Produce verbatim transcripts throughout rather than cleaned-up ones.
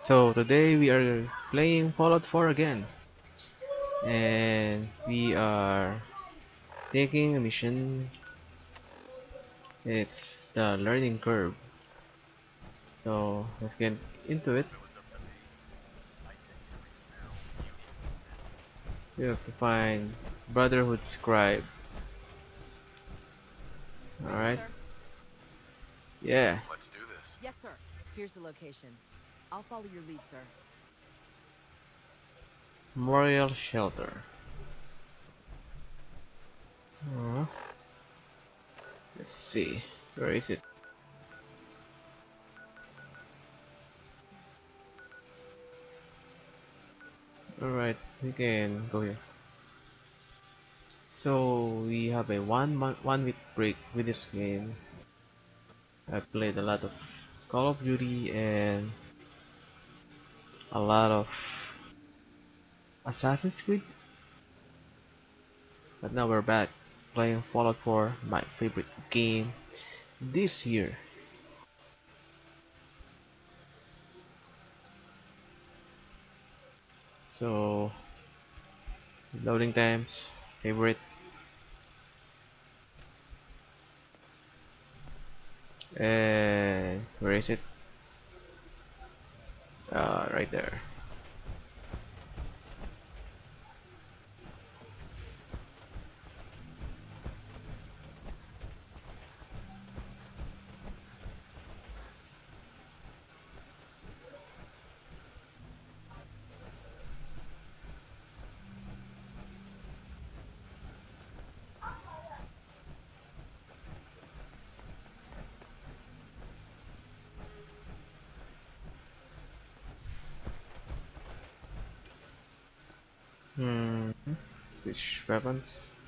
So today we are playing Fallout four again, and we are taking a mission. It's the learning curve. So let's get into it. We have to find Brotherhood Scribe. Ready, Alright, sir? yeah. Let's do this. Yes, sir. Here's the location. I'll follow your lead, sir. Memorial Shelter. Uh, let's see. Where is it? Alright, we can go here. So we have a one month, one week break with this game. I played a lot of Call of Duty and a lot of Assassin's Creed, but now we're back playing Fallout four, my favorite game this year. So, loading times, favorite, and where is it? Uh, right there. Hmm, switch weapons.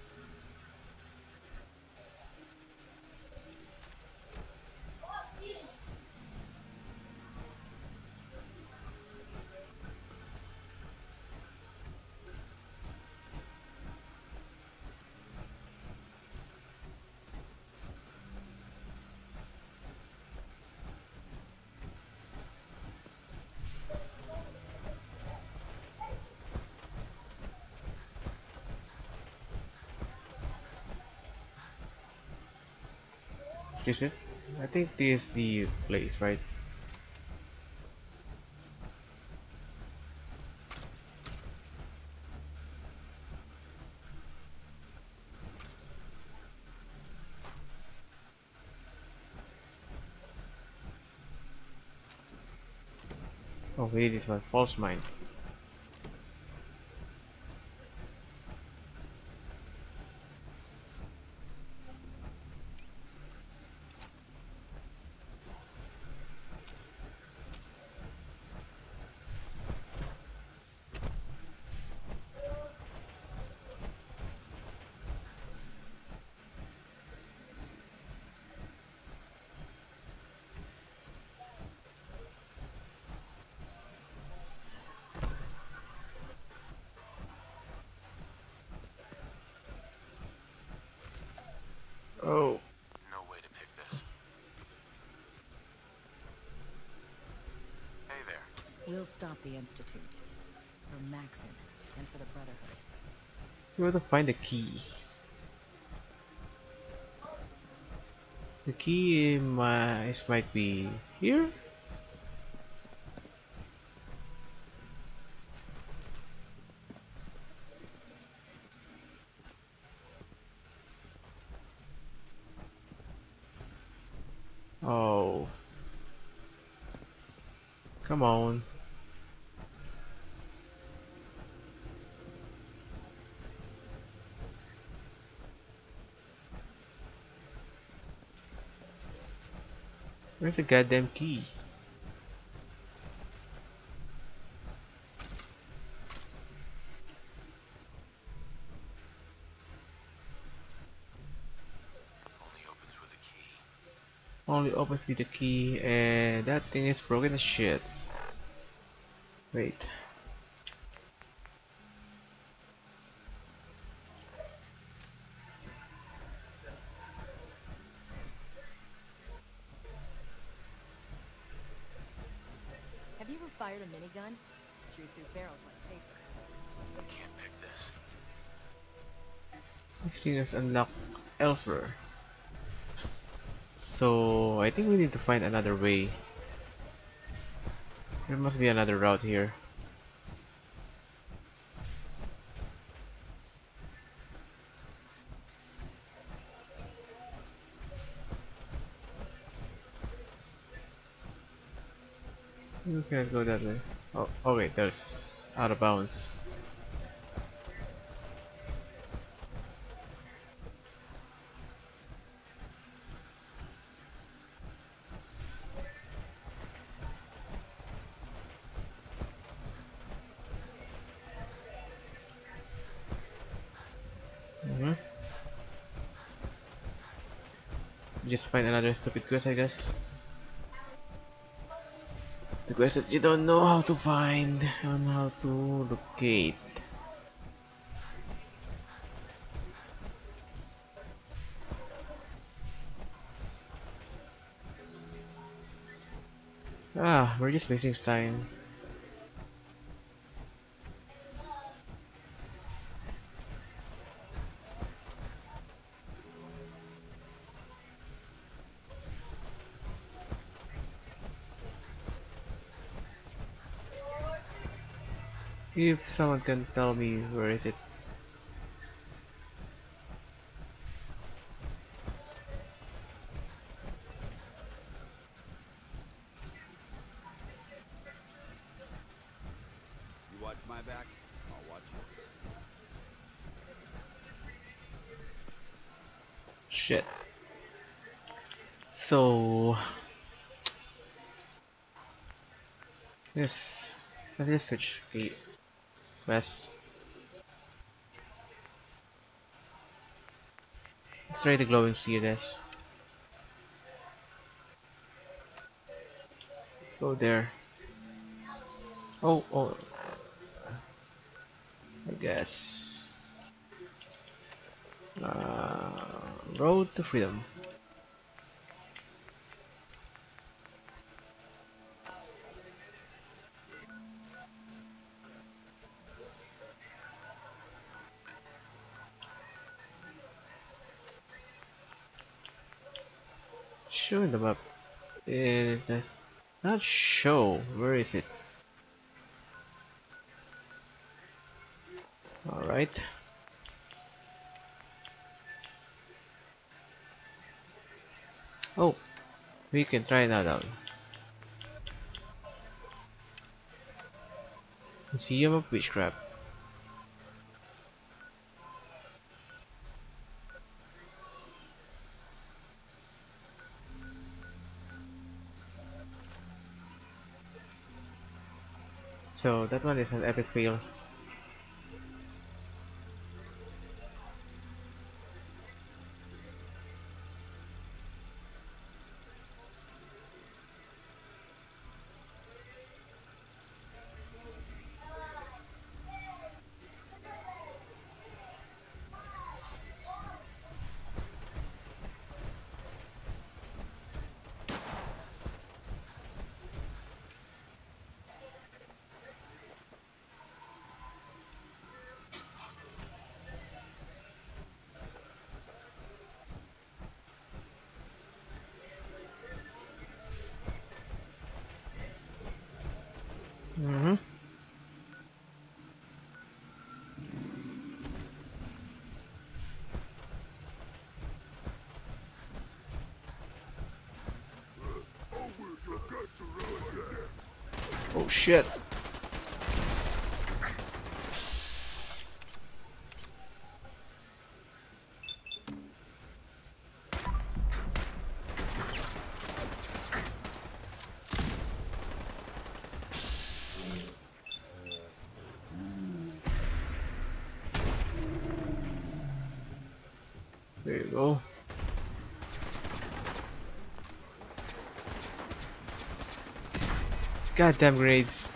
Is this it? I think this is the place, right? Oh wait, this one, false mine. Oh, No way to pick this. Hey there. We'll stop the Institute. For Maxon and for the Brotherhood. we have to find the key. The key might, might be here? Oh, come on. Where's the goddamn key? Only opens with a key. Only opens with the key, and that thing is broken as shit. Wait. Have you ever fired a minigun? Chews through barrels like paper. Can't pick this. This thing is unlocked elsewhere. So I think we need to find another way. There must be another route here. You can't go that way. Oh, oh wait, there's out of bounds. Mm-hmm. Just find another stupid quest, I guess. The quest that you don't know how to find and how to locate. Ah, we're just wasting time. If someone can tell me where is it. You watch my back, I'll watch yours. Shit. So yes, let's just switch. Okay, west. Let's try the glowing sea, I guess. Let's go there. Oh, oh, I guess. Uh, road to freedom. Show in the map. It does not show. Where is it? Alright. Oh, we can try that out. Museum of Witchcraft. So that one is an epic fail. Mm-hmm. Oh shit. There you go. Goddamn grades.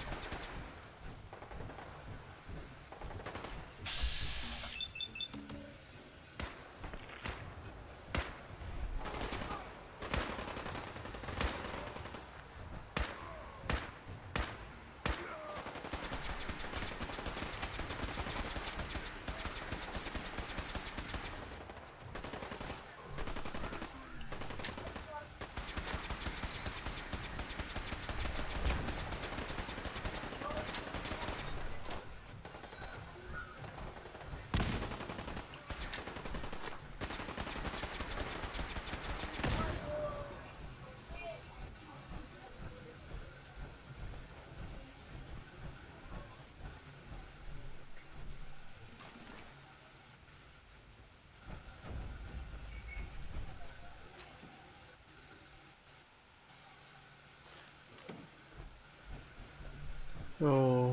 So,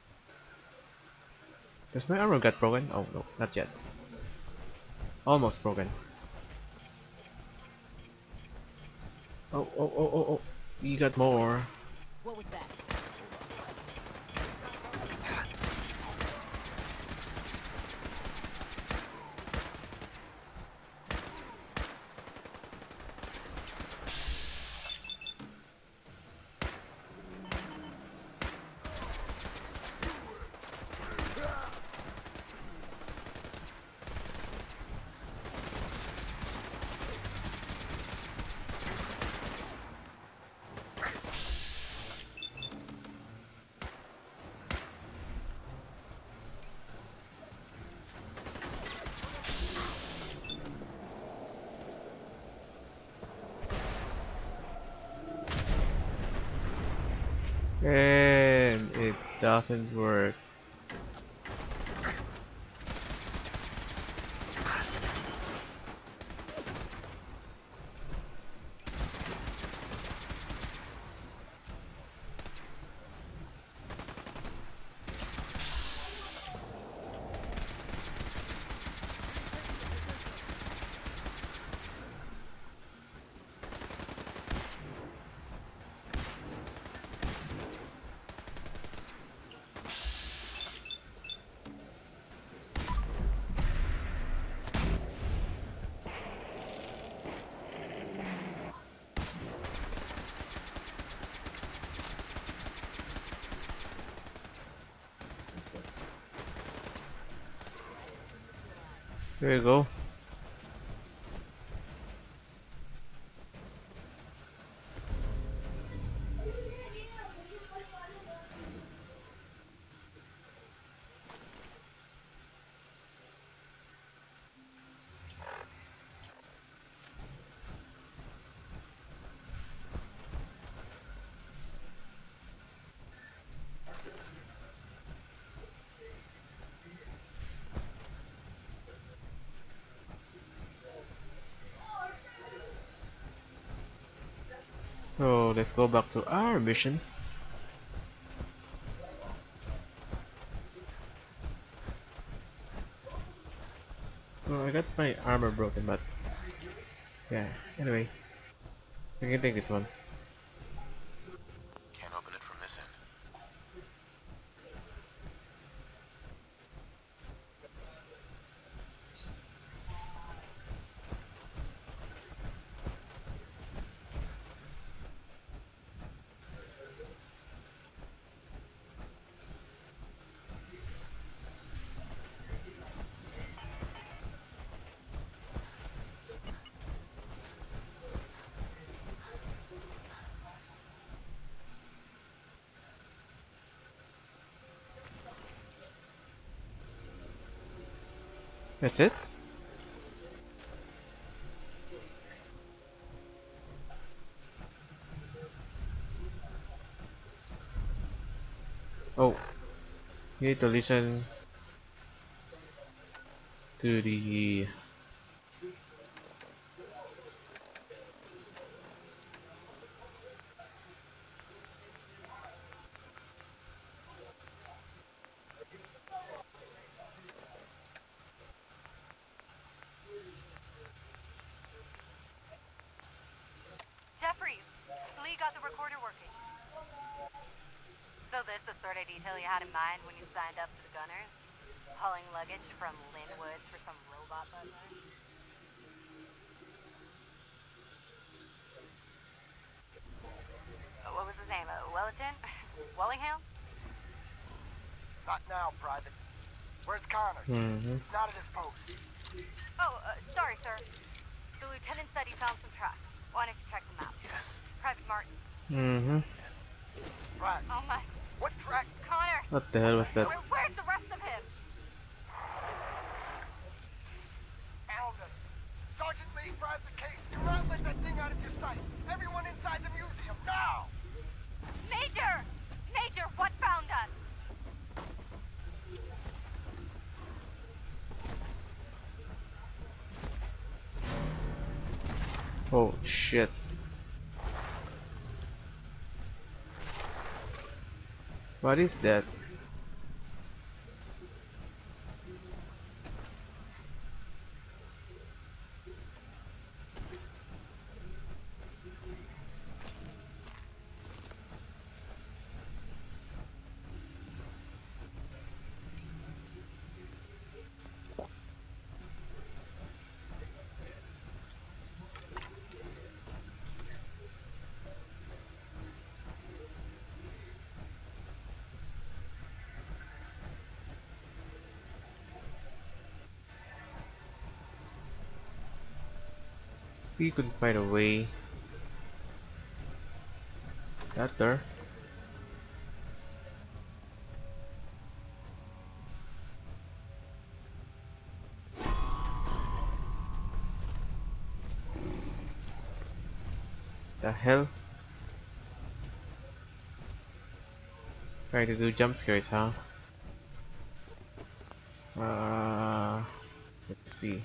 does my armor get broken? Oh no, not yet. Almost broken. Oh, oh, oh, oh, oh. You got more. What was that? And it doesn't work. There you go. So let's go back to our mission. So I got my armor broken, but yeah. Anyway, I can take this one. Can't open it from this end. That's it. Oh, you need to listen to the Jeffries, Lee got the recorder working. So this the sort of detail you had in mind when you signed up for the Gunners? Hauling luggage from Linwoods for some robot butler? Uh, What was his name? Uh, Wellington? Wellingham? Not now, Private. Where's Connors? mm-hmm. He's not at his post. Oh, uh, sorry, sir. The lieutenant said he found some tracks. Wanted to check them out. Yes. Private Martin. Mm-hmm. Yes. Right. Oh my. What track? Connor! What the hell was that? Where, where's the rest of him? Found us. Sergeant Lee, Private Case. Do not let that thing out of your sight. Everyone inside the museum, now! Major! Major, what found us? Oh shit. What is that? We could find a way. That there. The hell? Trying to do jump scares, huh? Uh, let's see.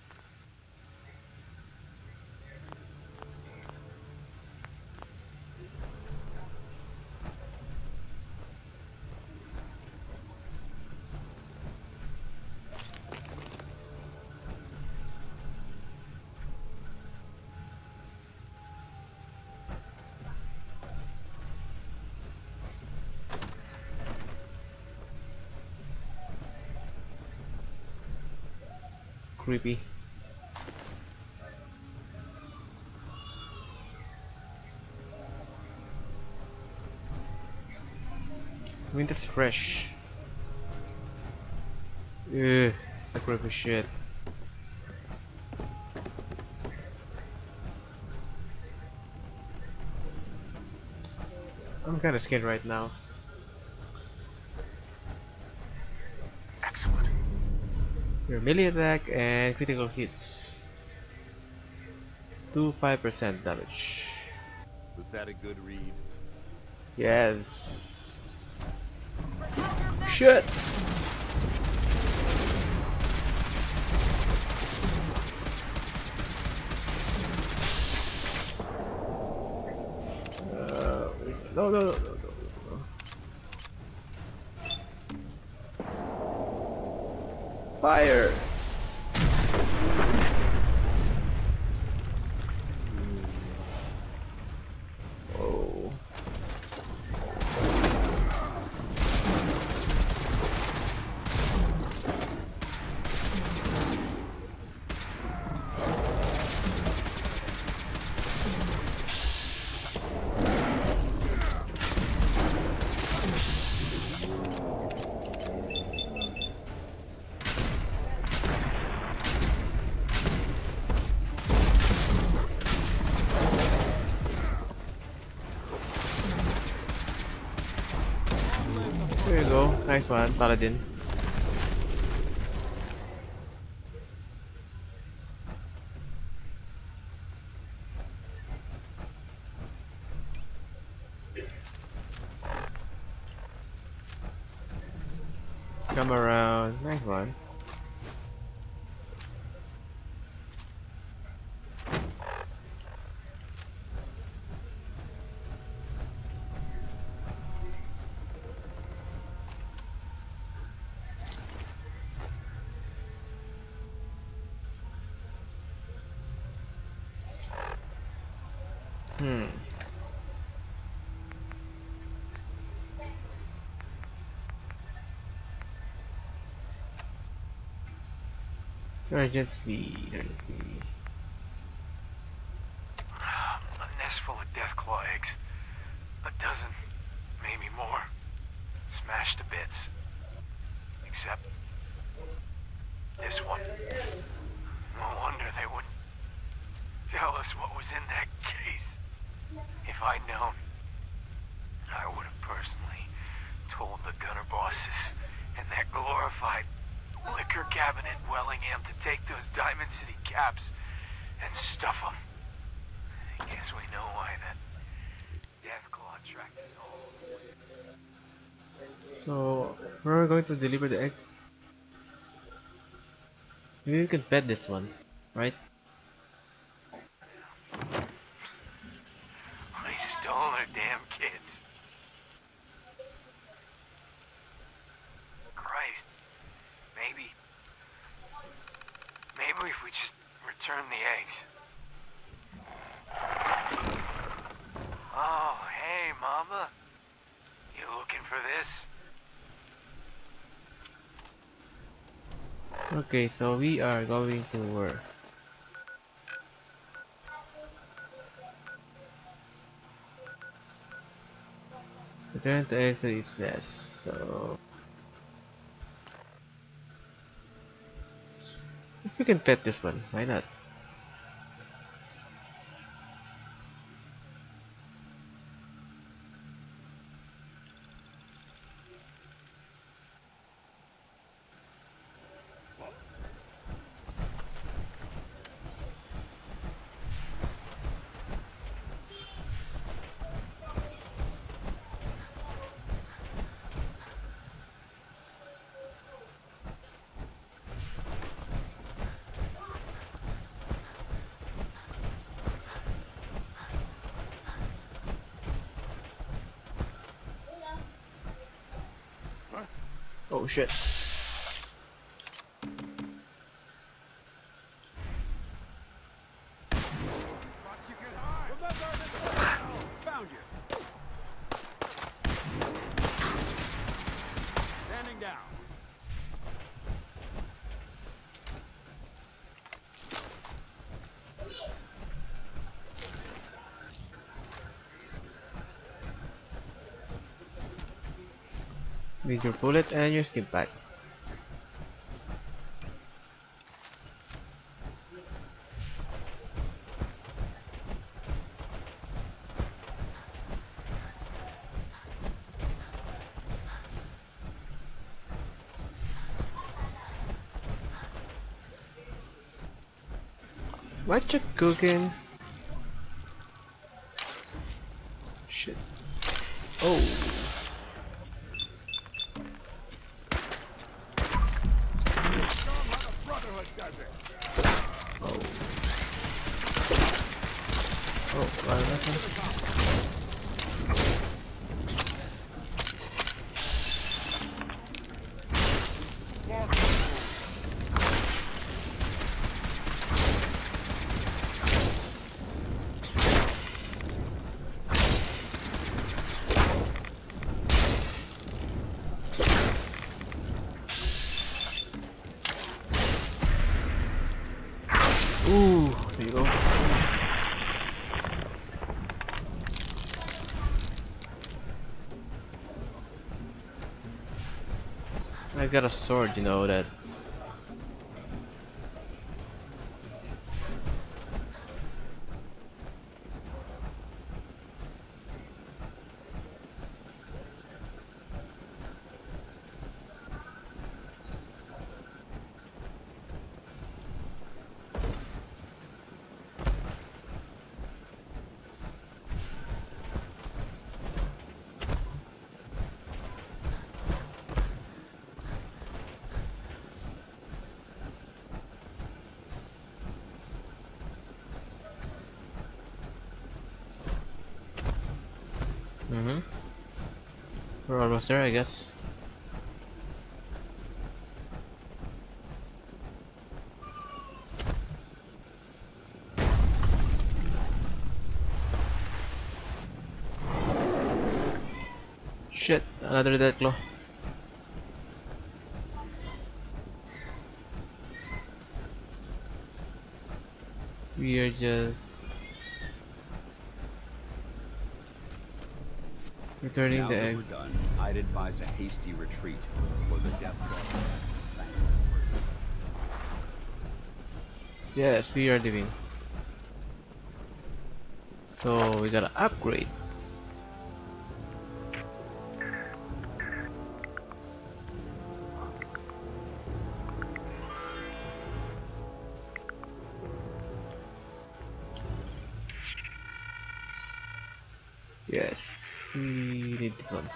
Creepy. I mean, that's fresh. Ugh, it's the creepy shit. I'm kinda scared right now. Excellent. Your melee attack and critical hits do five percent damage. Was that a good read? Yes. Shit! Uh, no, no, no, no, no, no. Fire! Oh. There you go. Nice one, Paladin. Come around. Nice one. Hmm. Sergeant Speed. A nest full of deathclaw eggs. A dozen, maybe more. Smashed to bits. Except this one. No wonder they wouldn't tell us what was in that case. If I'd known, I would have personally told the gunner bosses and that glorified liquor cabinet in Wellingham to take those Diamond City caps and stuff them. I guess we know why that Deathclaw tracked us all. So, where are we going to deliver the egg? Maybe we can pet this one, right? We stole their damn kids. burn the eggs. Oh, hey, Mama. You looking for this? Okay, so we are going to where? Return to exit is yes, so if we can pet this one, why not? Oh shit. Found you. Standing down. Need your bullet and your stim pack. What you cooking? Shit. Oh. Oh. Oh, well, that's Ooh, there you go. I got a sword, you know that. Mm-hmm. We're almost there, I guess. Shit, another death claw. We are just returning Now the that egg. we're done, I'd advise a hasty retreat before the death claw. Thankless person. Yes, we are leaving. So we gotta upgrade. Yes, we need this one.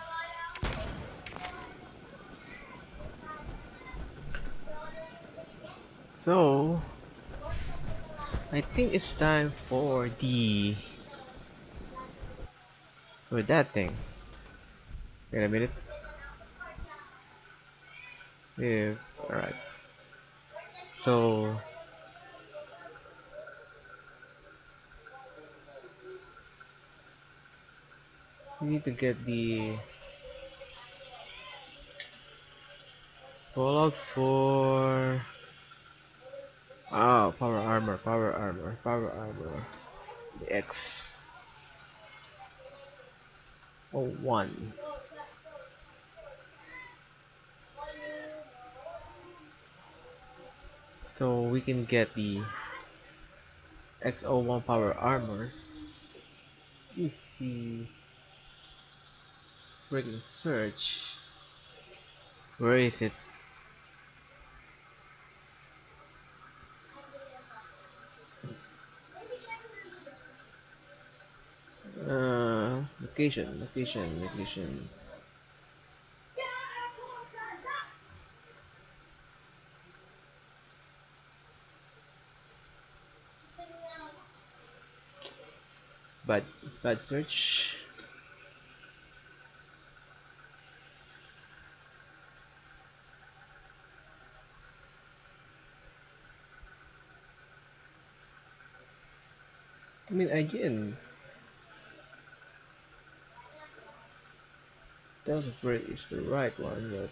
So I think it's time for the for that thing. Wait a minute. Yeah, alright. So We need to get the fallout for ah power armor, power armor, power armor. The X oh one. So we can get the X oh one power armor if we freaking search. Where is it? Uh, location, location, location. Bad, bad search. I mean, again, tells us where is the right one, but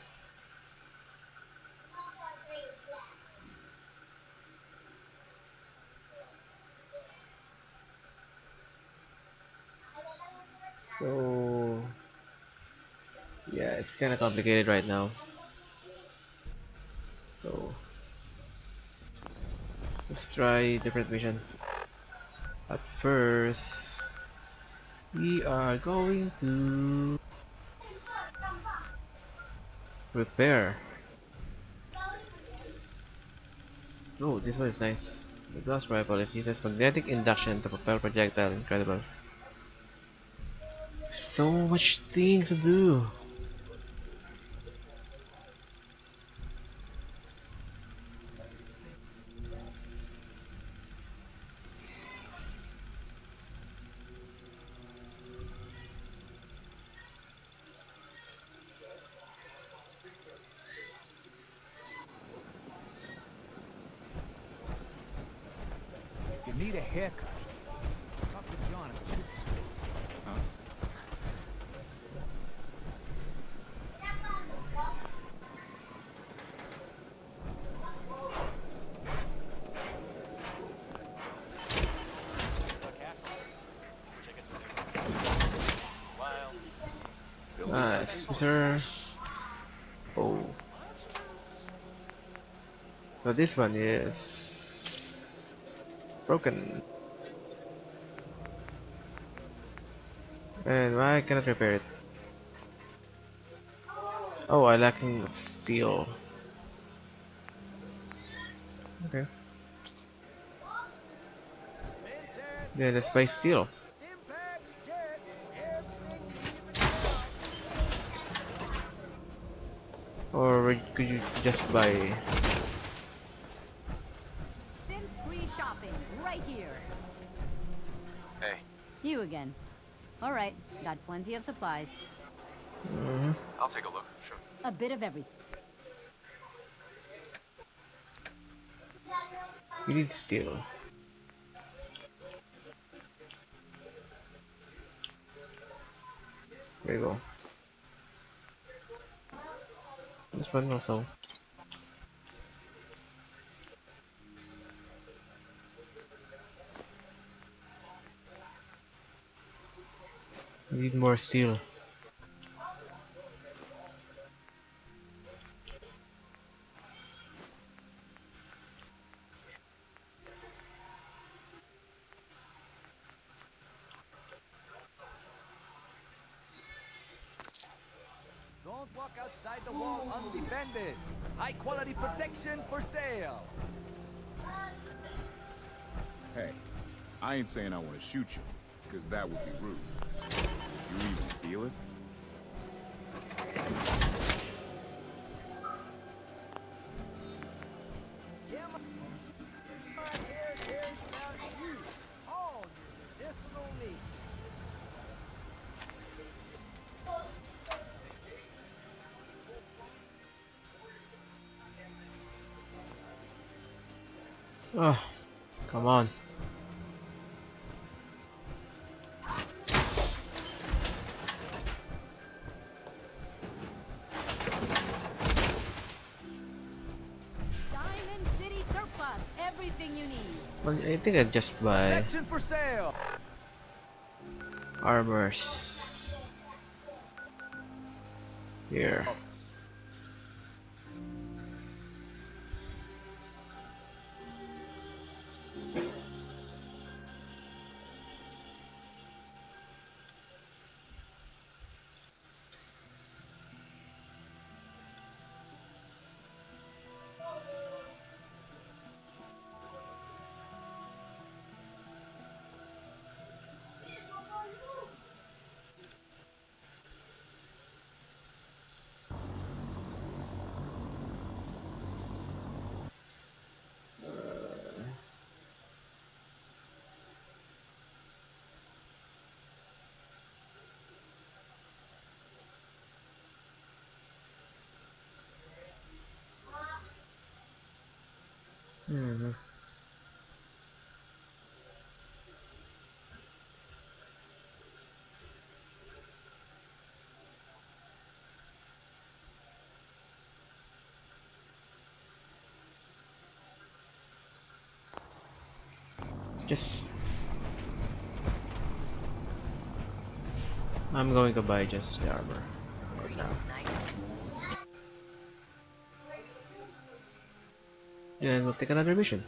so yeah, it's kind of complicated right now. So let's try different mission. At first, we are going to repair. Oh, this one is nice. The blast rifle is uses magnetic induction to propel projectile. Incredible. So much things to do. If you need a haircut, talk to John at the superstore. Huh? Ah, excuse me, sir. Oh. So this one is broken. And why I cannot repair it? Oh, I lacking steel. Okay. Then let's buy steel. Or could you just buy? Synth-free shopping, right here. Hey, You again. All right, got plenty of supplies. Mhm. I'll take a look. Sure. A bit of everything. We need steel. There you go. This one also. We need more steel. Don't walk outside the wall undefended. High quality protection for sale. Hey, I ain't saying I want to shoot you, because that would be rude. You even feel it? Yeah, my, my hair cares about you. All your medicinal needs. Oh, come on. Well, I think I just buy Action for sale. armors here. Hmm. Just I'm going to buy just the armor right now. Greetings, knight. Then we'll take another mission.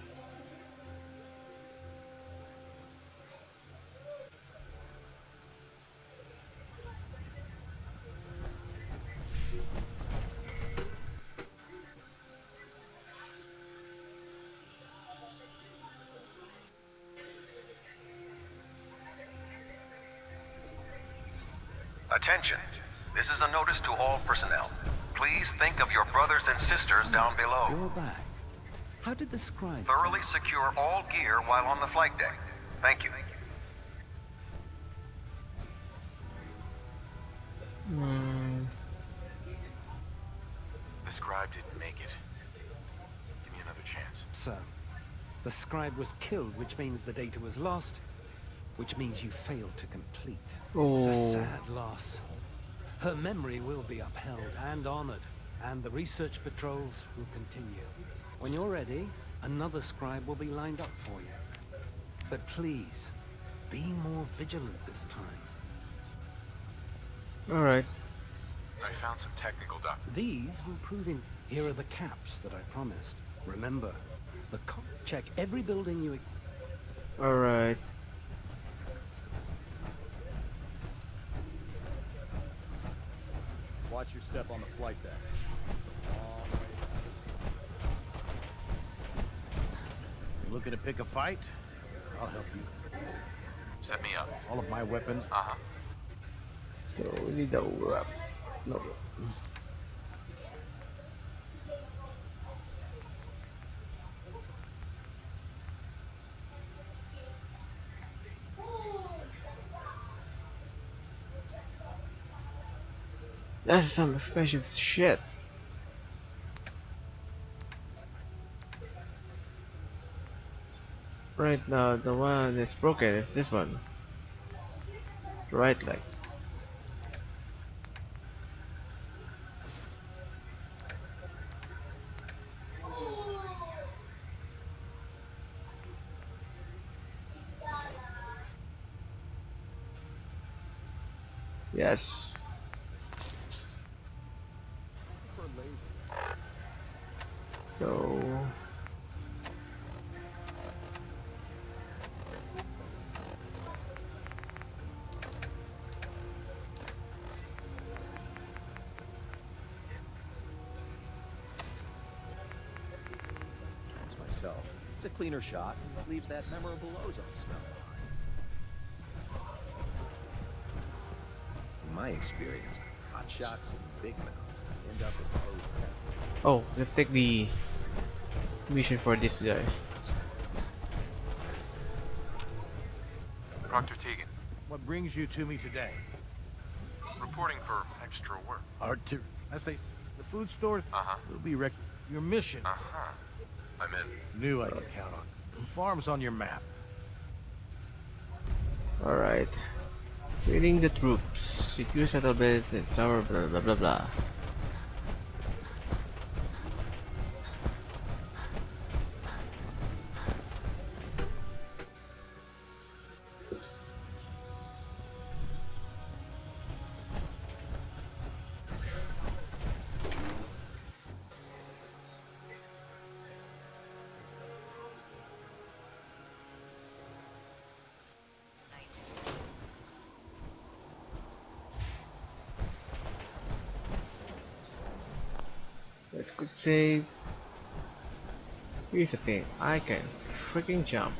Attention. This is a notice to all personnel. Please think of your brothers and sisters down below. You're back. How did the scribe... Thoroughly secure all gear while on the flight deck. Thank you. Hmm. The scribe didn't make it. Give me another chance. So, the scribe was killed, which means the data was lost, which means you failed to complete. Oh. A sad loss. Her memory will be upheld and honored, and the research patrols will continue. When you're ready, another scribe will be lined up for you. But please, be more vigilant this time. Alright. I found some technical doc. These will prove in... Here are the caps that I promised. Remember, the cop check every building you... Alright. Watch your step on the flight deck. It's a long way down. Looking to pick a fight? I'll help you. Set me up. All of my weapons. Uh-huh. So we need a wrap. No. That's some expensive shit. Right now, the one that's broken is this one. Right leg. Yes. So As myself, it's a cleaner shot. Leaves that memorable ozone smell behind. In my experience, hot shots and big mouths end up with ozone. oh, let's take the mission for this guy. Proctor Tegan, What brings you to me today? reporting for extra work. Art to... I say, the food stores Uh-huh. will be rec... Your mission. Uh-huh. I'm in. Knew I could count on. Farms on your map. Alright. Training the troops. Secure settlements and sour blah blah blah blah. Let's quick save. Here's the thing, I can freaking jump.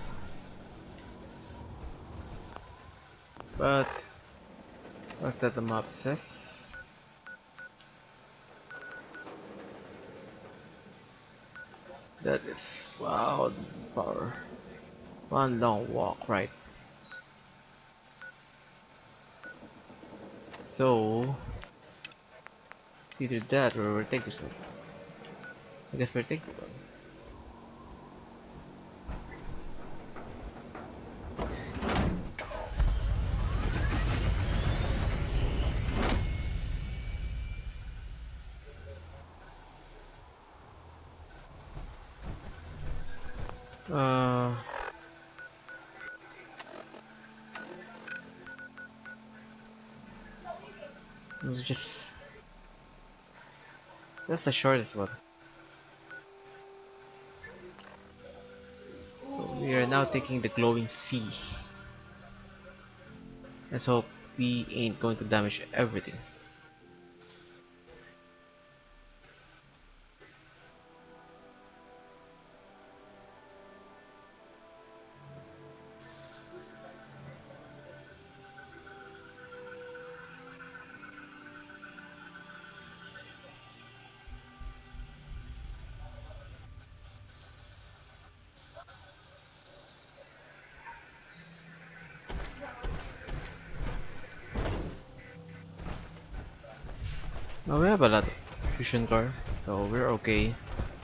But what that the map says? That is wow power. One long walk, right? So it's either that or we'll take this one. I guess we'll take this one. Uh, it's just that's the shortest one. So we are now taking the glowing sea. Let's hope we ain't going to damage everything. Oh, we have a lot of fusion core, so we're okay.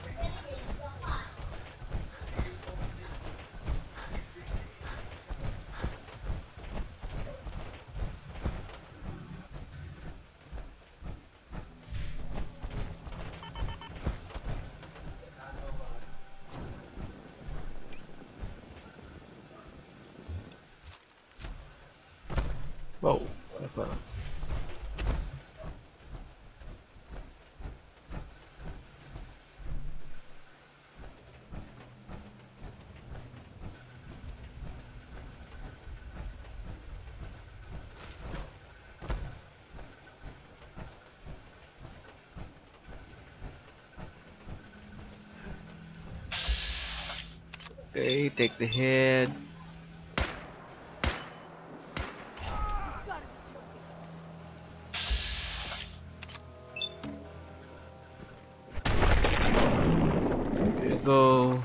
Whoa, what the fuck? Okay, take the head. There you go.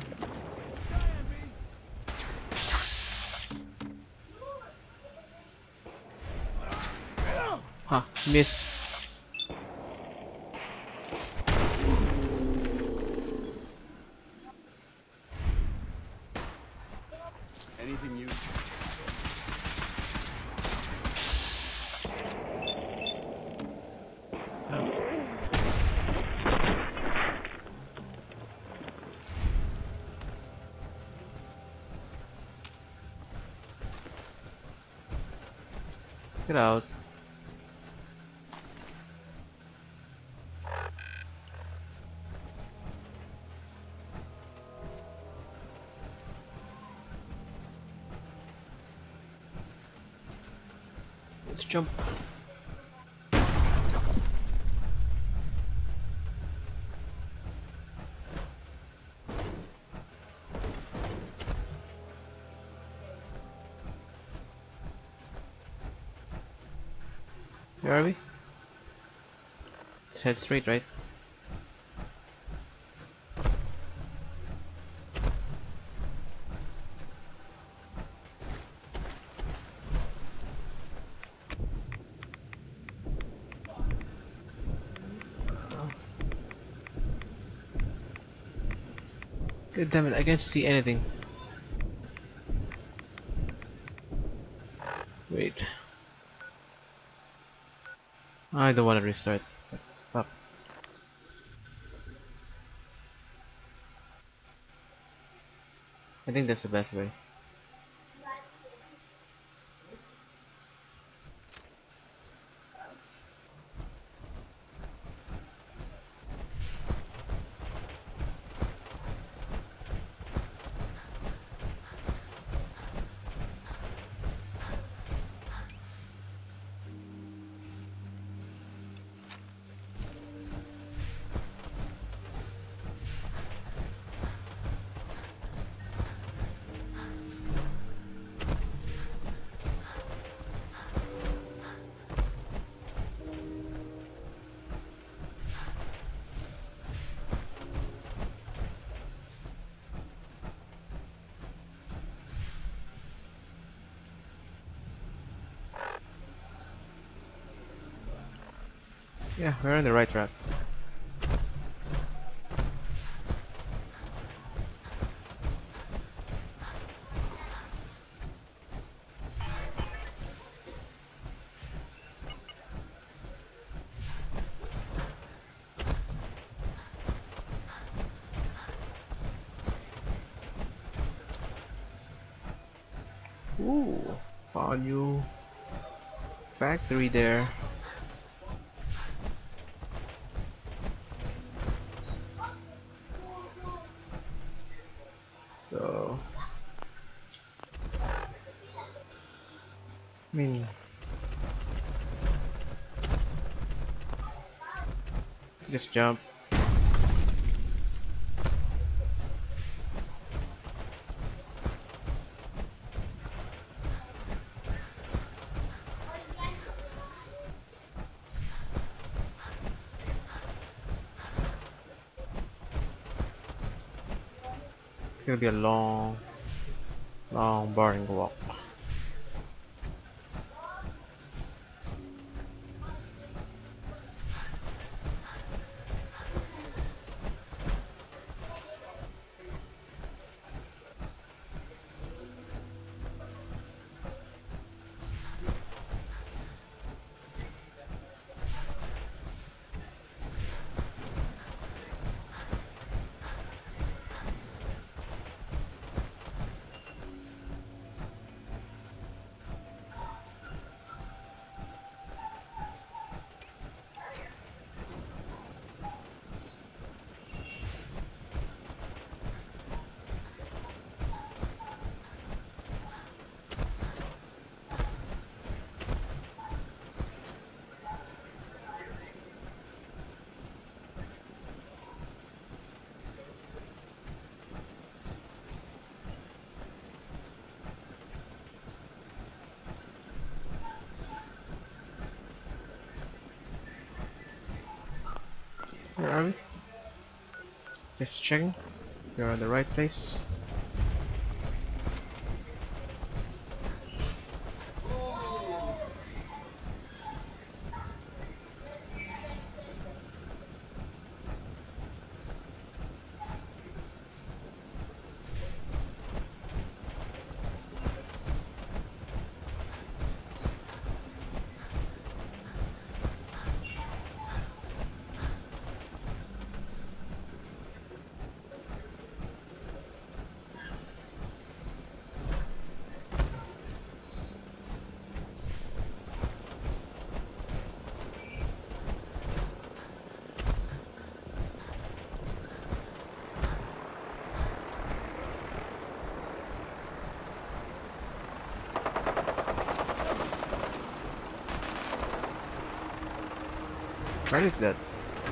Huh, miss. Anything you... Get out. Let's jump. Where are we? Let's head straight, right? God damn it, I can't see anything. Wait. I don't want to restart. Fuck. I think that's the best way. Yeah, we're on the right track. Ooh, found new factory there. So, I mean, just jump. It's gonna be a long, long, boring walk. Where are we? Just checking. We're on the right place. Where is that?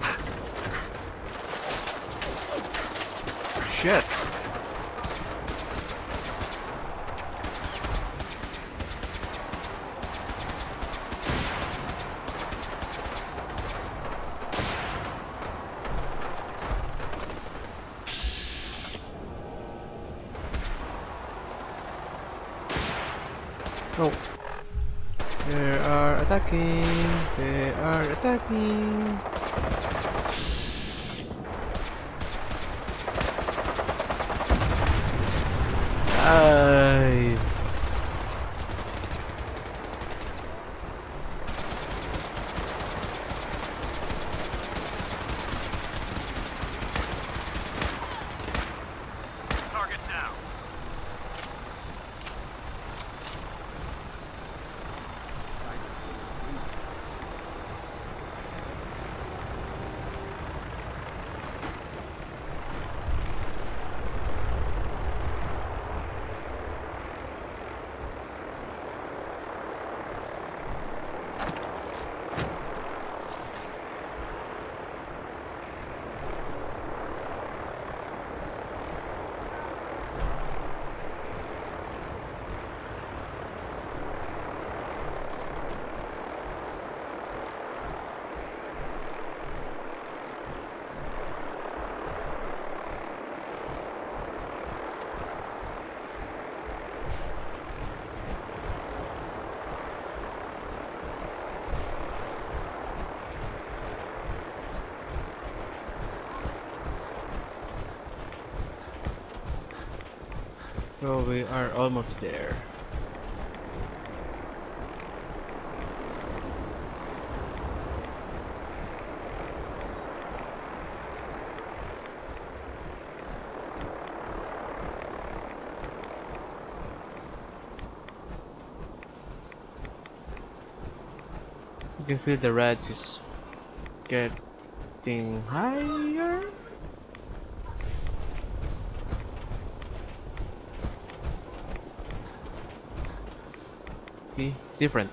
Shit! Oh! They are attacking! They are attacking! Nice! Target down. So we are almost there. You can feel the rats is getting higher. See, it's different.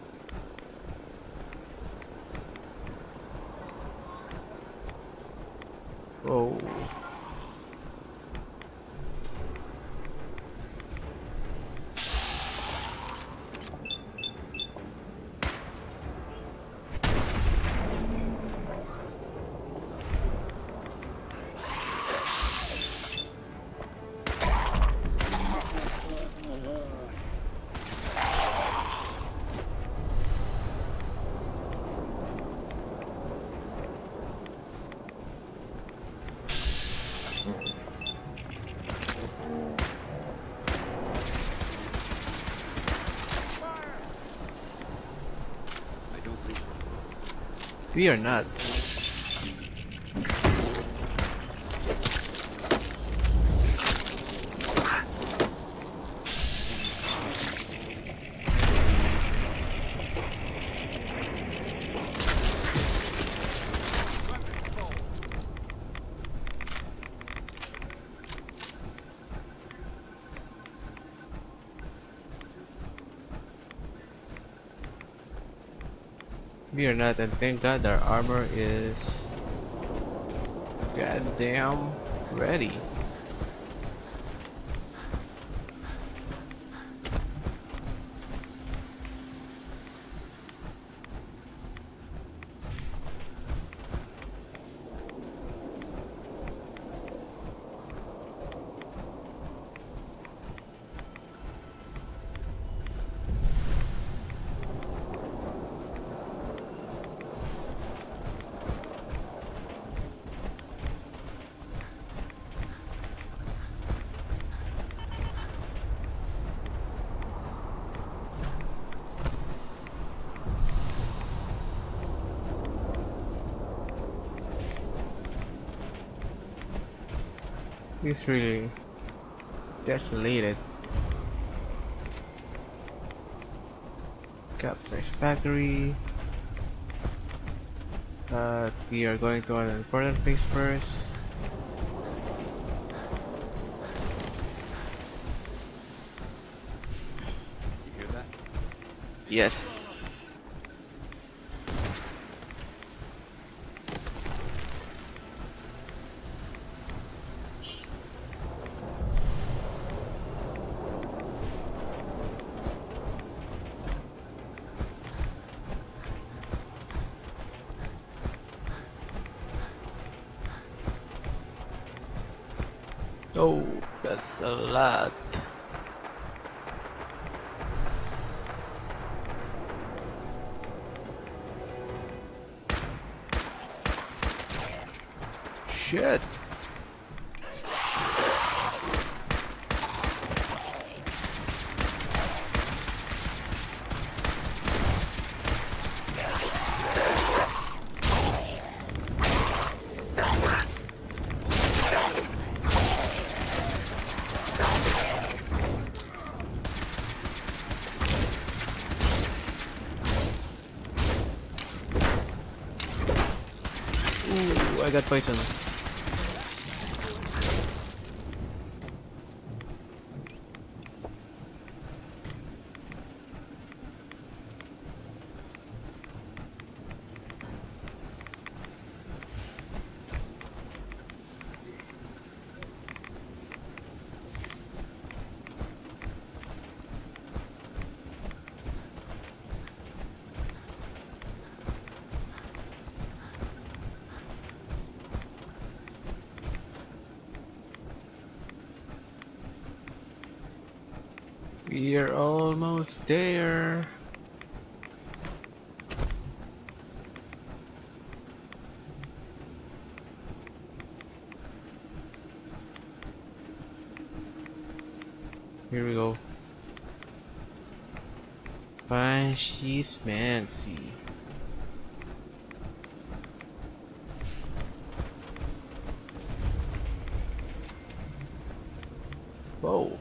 Oh. Fear not. We are not, and thank God our armor is goddamn ready. It's really desolated. Capsize factory. But we are going to an important place first. You hear that? Yes. Oh, that's a lot. Shit. Ooh, I got poison. We're almost there. Here we go. Fine, she's fancy. Whoa.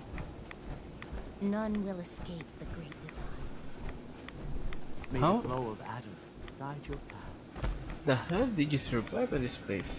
None will escape the great divide. May How? the glow of Adam guide your path. The hell did you survive in this place?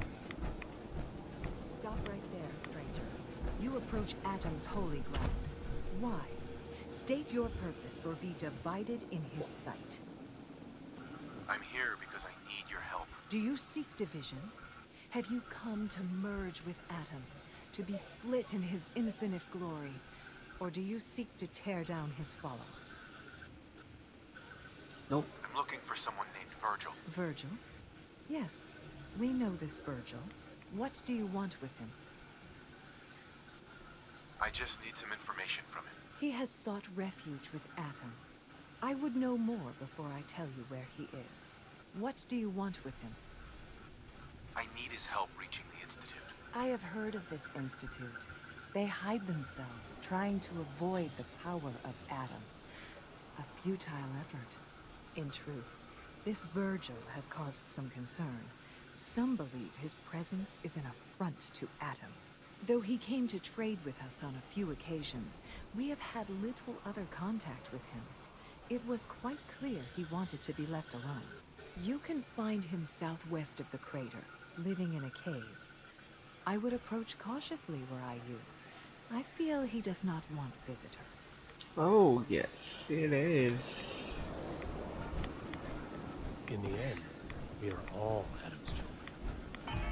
Stop right there, stranger. You approach Atom's holy ground. Why? State your purpose or be divided in his sight. I'm here because I need your help. Do you seek division? Have you come to merge with Atom, to be split in his infinite glory? Or do you seek to tear down his followers? Nope. I'm looking for someone named Virgil. Virgil? Yes, we know this Virgil. What do you want with him? I just need some information from him. He has sought refuge with Atom. I would know more before I tell you where he is. What do you want with him? I need his help reaching the Institute. I have heard of this institute. They hide themselves, trying to avoid the power of Adam. A futile effort. In truth, this Virgil has caused some concern. Some believe his presence is an affront to Adam. Though he came to trade with us on a few occasions, we have had little other contact with him. It was quite clear he wanted to be left alone. You can find him southwest of the crater, living in a cave. I would approach cautiously were I you. I feel he does not want visitors. Oh, yes, it is. In the end, we are all Adam's children.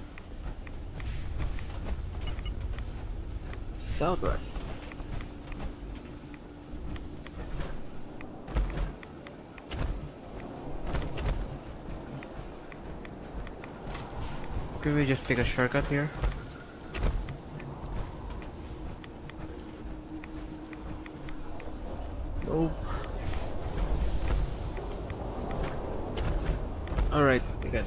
Southwest. Can we just take a shortcut here? Nope. Alright, we got it.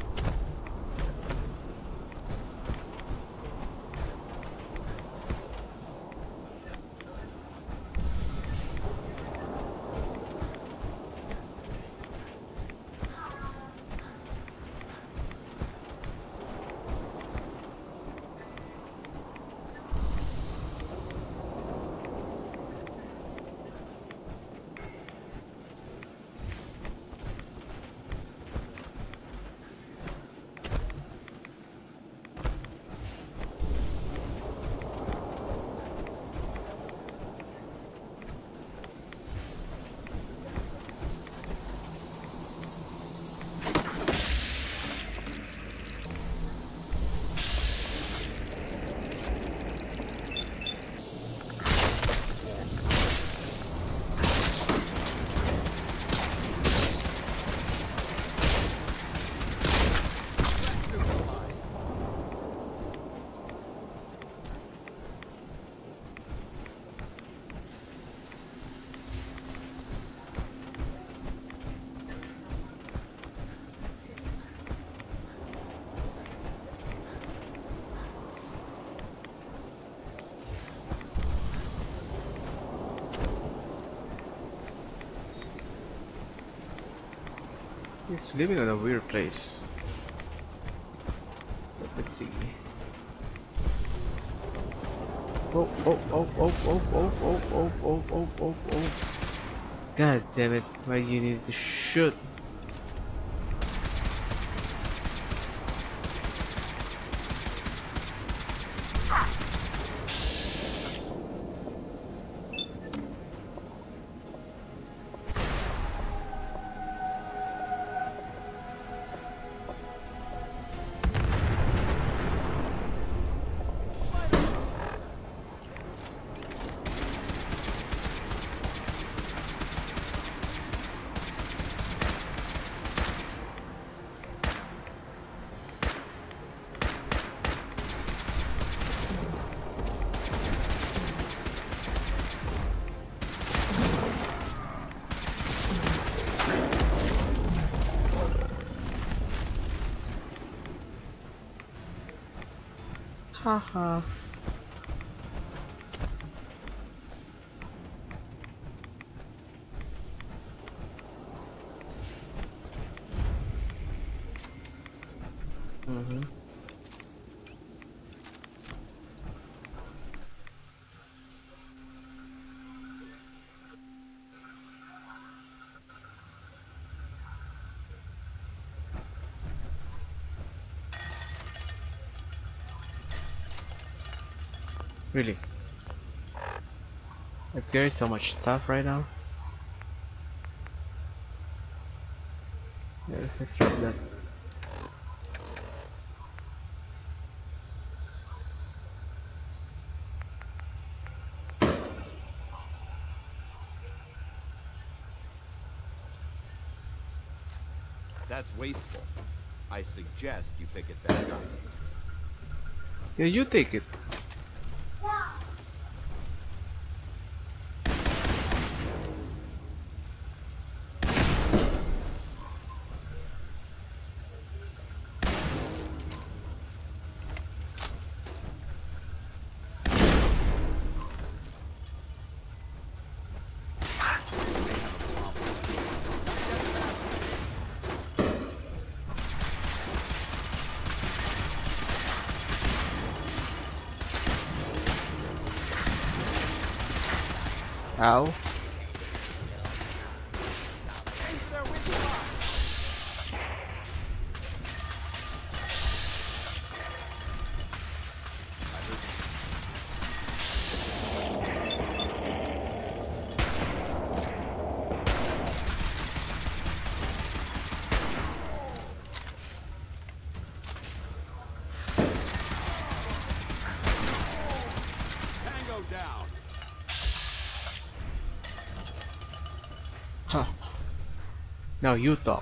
He's living in a weird place. Let's see. Oh, oh, oh, oh, oh, oh, oh, oh, oh, oh, oh, oh. God damn it, why do you need to shoot? Haha. Mm-hmm. Really? I carry so much stuff right now. Yeah, let's drop that. That's wasteful. I suggest you pick it back up. Yeah, you take it. Ow. Tango down. Huh. Now you talk.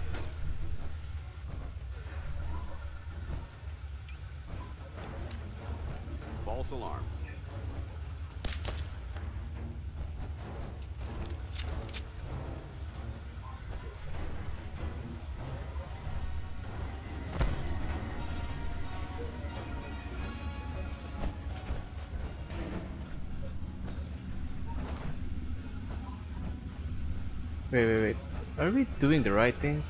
False alarm. Wait, wait, wait. Are we doing the right thing?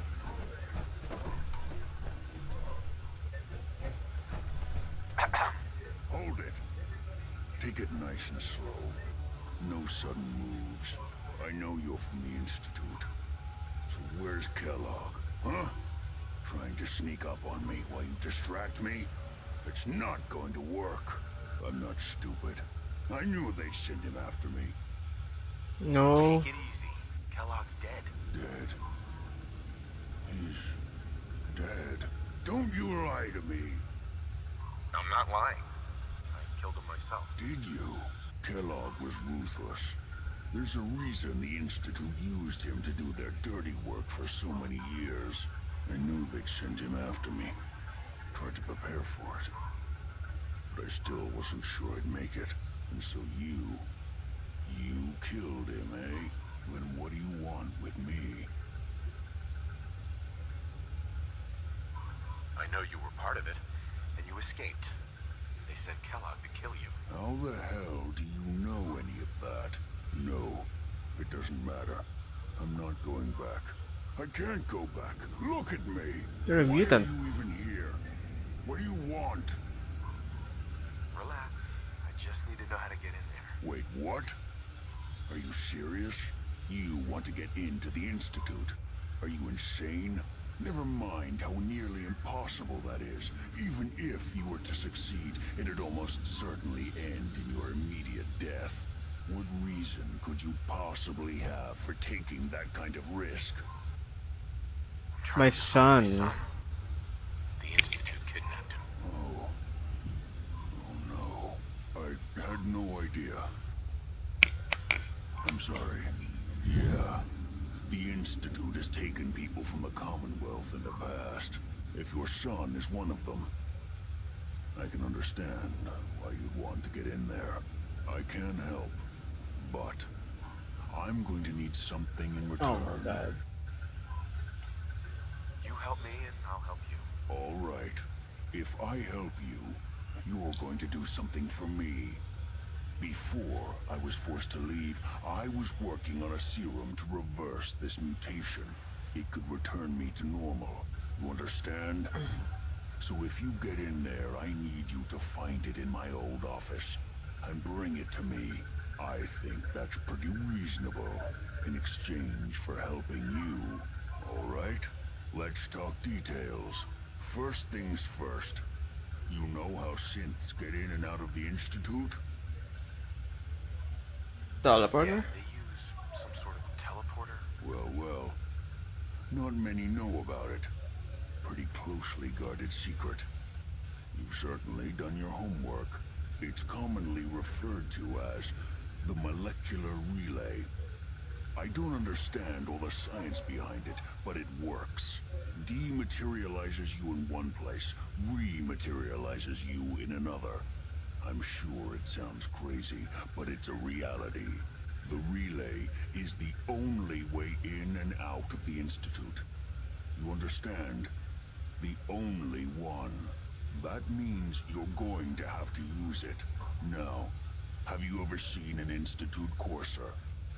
Hold it. Take it nice and slow. No sudden moves. I know you're from the Institute. So where's Kellogg? Huh? Trying to sneak up on me while you distract me? It's not going to work. I'm not stupid. I knew they'd send him after me. No. Take it easy. Kellogg's dead. Dead? He's dead. Don't you lie to me. I'm not lying. I killed him myself. Did you? Kellogg was ruthless. There's a reason the Institute used him to do their dirty work for so many years. I knew they'd send him after me. Tried to prepare for it. But I still wasn't sure I'd make it. And so you... You killed him, eh? Then what do you want with me? I know you were part of it, and you escaped. They sent Kellogg to kill you. How the hell do you know any of that? No, it doesn't matter. I'm not going back. I can't go back. Look at me. You're a Why mutant. are you even here? What do you want? Relax. I just need to know how to get in there. Wait, what? Are you serious? You want to get into the Institute? Are you insane? Never mind how nearly impossible that is. Even if you were to succeed, it'd almost certainly end in your immediate death. What reason could you possibly have for taking that kind of risk? My son. The Institute kidnapped him. Oh. Oh no. I had no idea. I'm sorry. Yeah. The Institute has taken people from the Commonwealth in the past. If your son is one of them, I can understand why you'd want to get in there. I can help, but I'm going to need something in return. Oh my god. You help me and I'll help you. All right. If I help you, you're going to do something for me. Before I was forced to leave, I was working on a serum to reverse this mutation. It could return me to normal. You understand? So if you get in there, I need you to find it in my old office and bring it to me. I think that's pretty reasonable in exchange for helping you. All right? Let's talk details. First things first. You know how synths get in and out of the Institute? Teleporter? They use some sort of teleporter? Well, well. Not many know about it. Pretty closely guarded secret. You've certainly done your homework. It's commonly referred to as the molecular relay. I don't understand all the science behind it, but it works. Dematerializes you in one place, rematerializes you in another. I'm sure it sounds crazy, but it's a reality. The relay is the only way in and out of the Institute. You understand? The only one. That means you're going to have to use it. Now, have you ever seen an Institute courser?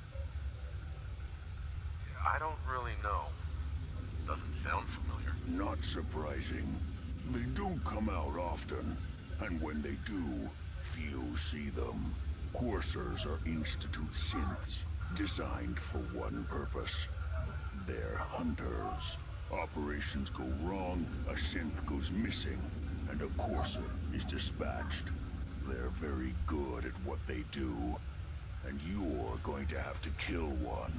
I don't really know. Doesn't sound familiar. Not surprising. They don't come out often, and when they do, few see them. Coursers are Institute synths, designed for one purpose. They're hunters. Operations go wrong, a synth goes missing, and a courser is dispatched. They're very good at what they do, and you're going to have to kill one.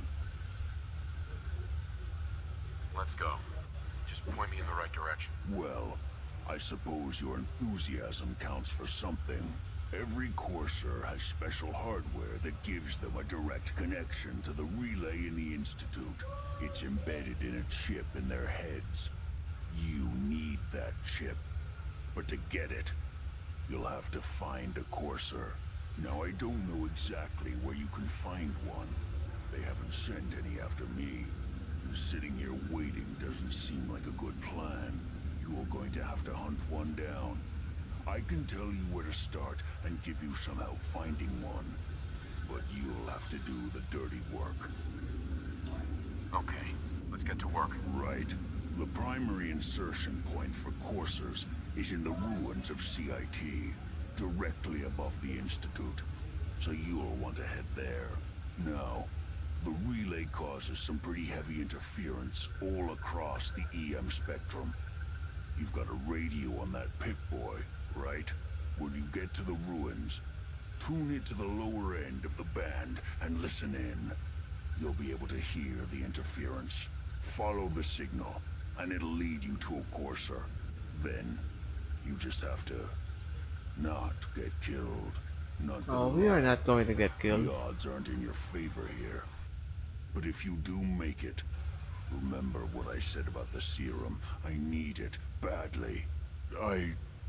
Let's go. Just point me in the right direction. Well, I suppose your enthusiasm counts for something. Every courser has special hardware that gives them a direct connection to the relay in the Institute. It's embedded in a chip in their heads. You need that chip. But to get it, you'll have to find a courser. Now, I don't know exactly where you can find one. They haven't sent any after me. Sitting here waiting doesn't seem like a good plan. You're going to have to hunt one down. I can tell you where to start and give you some help finding one. But you'll have to do the dirty work. Okay, let's get to work. Right. The primary insertion point for coursers is in the ruins of C I T, directly above the Institute. So you'll want to head there. Now, the relay causes some pretty heavy interference all across the E M spectrum. You've got a radio on that Pip-Boy, right? When you get to the ruins, tune it to the lower end of the band and listen in. You'll be able to hear the interference. Follow the signal, and it'll lead you to a courser. Then, you just have to not get killed. Not Oh, we are not going to get killed. The odds aren't in your favor here. But if you do make it, remember what I said about the serum. I need it badly. I...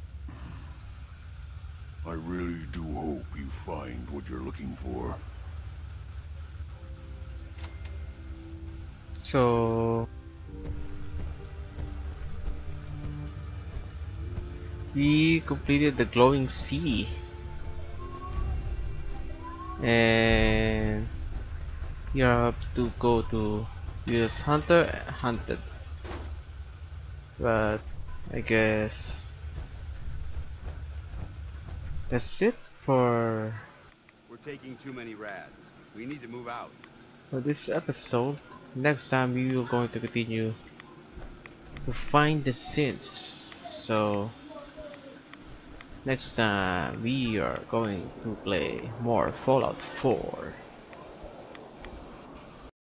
I really do hope you find what you're looking for. So... we completed the glowing sea. And... you have to go to U S Hunter Hunted, but I guess that's it for We're taking too many rads. We need to move out. for this episode. Next time we are going to continue to find the synths. So next time we are going to play more Fallout four.